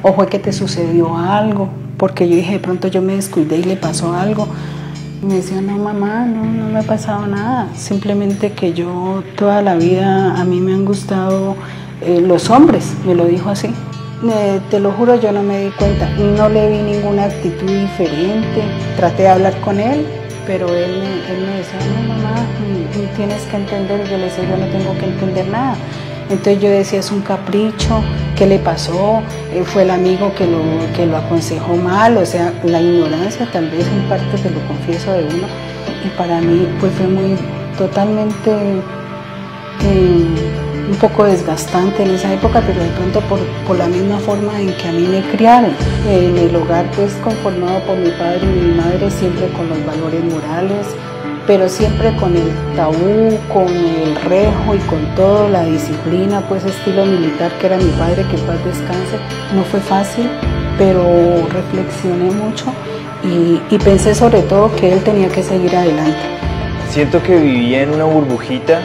o fue que te sucedió algo, porque yo dije, de pronto yo me descuidé y le pasó algo. Y me decía, no mamá, no me ha pasado nada, simplemente que yo toda la vida a mí me han gustado los hombres, me lo dijo así. Te lo juro, yo no me di cuenta, no le vi ninguna actitud diferente, traté de hablar con él, pero él me decía, no mamá, tienes que entender. Yo le decía, yo no tengo que entender nada. Entonces yo decía, es un capricho, ¿qué le pasó? Fue el amigo que lo aconsejó mal, o sea, la ignorancia tal vez en parte, te lo confieso, de uno. Y para mí pues fue muy totalmente un poco desgastante en esa época, pero de pronto por la misma forma en que a mí me criaron. En el hogar pues conformado por mi padre y mi madre, siempre con los valores morales, pero siempre con el tabú, con el rejo y con toda la disciplina, pues estilo militar que era mi padre, que paz descanse. No fue fácil, pero reflexioné mucho y pensé sobre todo que él tenía que seguir adelante. Siento que vivía en una burbujita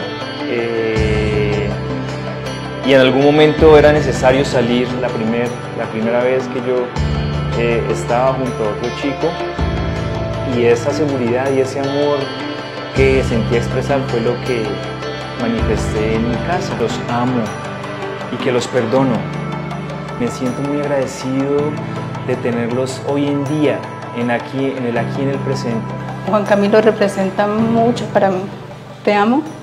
y en algún momento era necesario salir. La primera vez que yo estaba junto a otro chico, y esa seguridad y ese amor que sentí expresar fue lo que manifesté en mi casa. Los amo y que los perdono. Me siento muy agradecido de tenerlos hoy en día, en el aquí y en el presente. Juan Camilo representa mucho para mí. Te amo.